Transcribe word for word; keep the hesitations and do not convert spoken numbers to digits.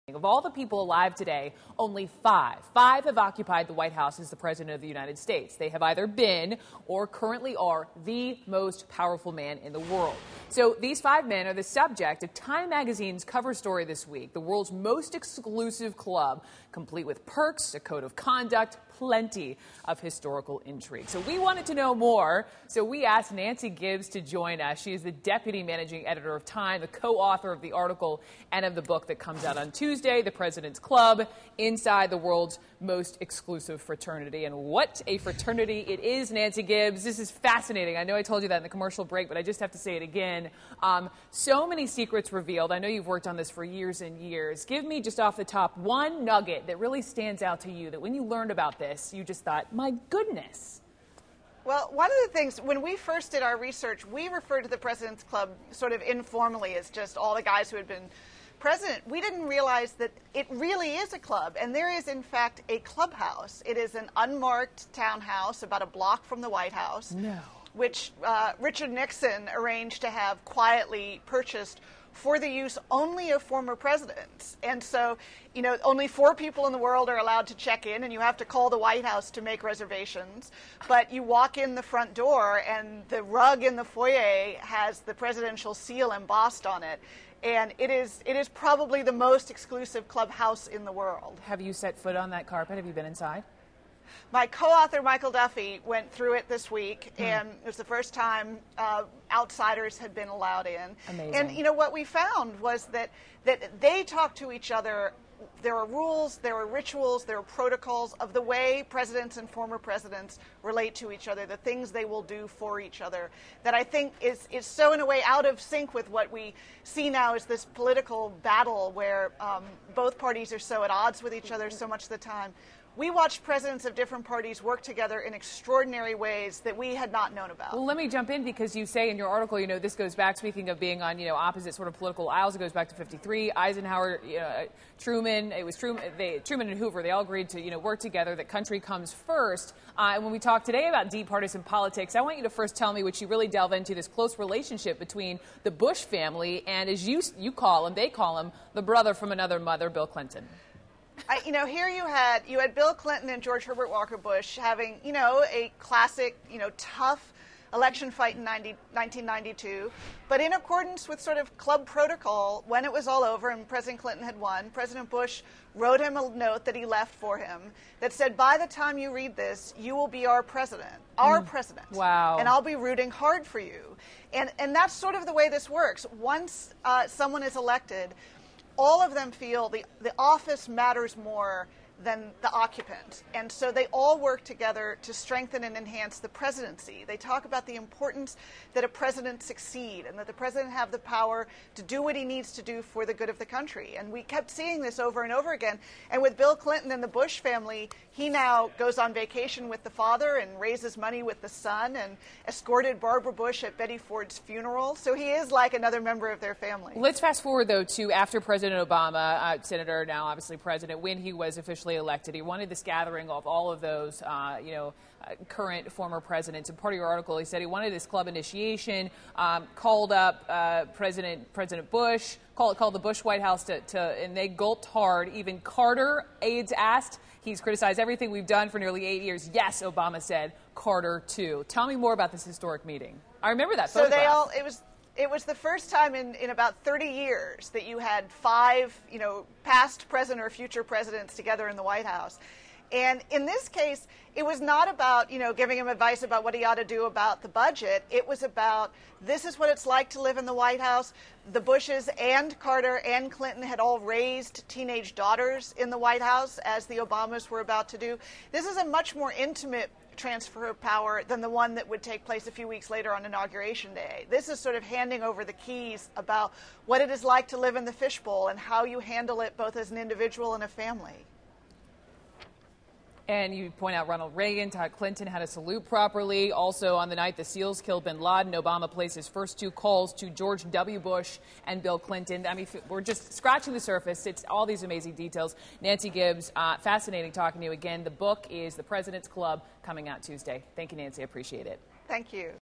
Of all the people alive today, only five, five have occupied the White House as the President of the United States. They have either been or currently are the most powerful man in the world. So these five men are the subject of Time Magazine's cover story this week, the world's most exclusive club, complete with perks, a code of conduct, plenty of historical intrigue. So we wanted to know more, so we asked Nancy Gibbs to join us. She is the deputy managing editor of Time, the co-author of the article and of the book that comes out on Tuesday, The President's Club, Inside the World's Most Exclusive Fraternity. And what a fraternity it is, Nancy Gibbs. This is fascinating. I know I told you that in the commercial break, but I just have to say it again. Um, so many secrets revealed. I know you've worked on this for years and years. Give me, just off the top, one nugget that really stands out to you, that when you learned about this, you just thought, my goodness. Well, one of the things, when we first did our research, we referred to the President's Club sort of informally as just all the guys who had been president. We didn't realize that it really is a club, and there is, in fact, a clubhouse. It is an unmarked townhouse about a block from the White House, no. which uh, Richard Nixon arranged to have quietly purchased for the use only of former presidents. And so, you know, only four people in the world are allowed to check in, and you have to call the White House to make reservations. But you walk in the front door, and the rug in the foyer has the presidential seal embossed on it. And it is, it is probably the most exclusive clubhouse in the world. Have you set foot on that carpet? Have you been inside? My co-author, Michael Duffy, went through it this week, mm. and it was the first time uh, outsiders had been allowed in. Amazing. And, you know, what we found was that, that they talk to each other. There are rules, there are rituals, there are protocols of the way presidents and former presidents relate to each other, the things they will do for each other, that I think is, is so, in a way, out of sync with what we see now as this political battle where um, both parties are so at odds with each other so much of the time. We watched presidents of different parties work together in extraordinary ways that we had not known about. Well, let me jump in, because you say in your article, you know, this goes back, speaking of being on, you know, opposite sort of political aisles, it goes back to fifty-three, Eisenhower, you know, Truman, it was Truman, they, Truman and Hoover, they all agreed to, you know, work together, that country comes first. Uh, and when we talk today about deep partisan politics, I want you to first tell me what you really delve into, this close relationship between the Bush family and, as you, you call him, they call him, the brother from another mother, Bill Clinton. I, you know, here you had you had Bill Clinton and George Herbert Walker Bush having, you know, a classic, you know, tough election fight in nineteen ninety-two. But in accordance with sort of club protocol, when it was all over and President Clinton had won, President Bush wrote him a note that he left for him that said, by the time you read this, you will be our president, our mm. president. Wow. And I'll be rooting hard for you. And, and that's sort of the way this works. Once uh, someone is elected, all of them feel the, the office matters more than the occupant. And so they all work together to strengthen and enhance the presidency. They talk about the importance that a president succeed and that the president have the power to do what he needs to do for the good of the country. And we kept seeing this over and over again. And with Bill Clinton and the Bush family, he now goes on vacation with the father and raises money with the son and escorted Barbara Bush at Betty Ford's funeral. So he is like another member of their family. Let's fast forward, though, to after President Obama, uh, Senator, now obviously President, when he was officially elected. He wanted this gathering of all of those, uh, you know, uh, current former presidents. In part of your article, he said he wanted this club initiation, um, called up uh, President President Bush, called, called the Bush White House, to, to, and they gulped hard. Even Carter, aides asked. He's criticized everything we've done for nearly eight years. Yes, Obama said, Carter too. Tell me more about this historic meeting. I remember that so photograph. They all, it was It was the first time in, in about thirty years that you had five, you know, past president or future presidents together in the White House. And in this case, it was not about, you know, giving him advice about what he ought to do about the budget. It was about, this is what it's like to live in the White House. The Bushes and Carter and Clinton had all raised teenage daughters in the White House, as the Obamas were about to do. This is a much more intimate transfer of power than the one that would take place a few weeks later on Inauguration Day. This is sort of handing over the keys about what it is like to live in the fishbowl and how you handle it both as an individual and a family. And you point out Ronald Reagan taught Clinton how to salute properly. Also, on the night the SEALs killed bin Laden, Obama placed his first two calls to George W. Bush and Bill Clinton. I mean, we're just scratching the surface. It's all these amazing details. Nancy Gibbs, uh, fascinating talking to you again. The book is The President's Club, coming out Tuesday. Thank you, Nancy. I appreciate it. Thank you.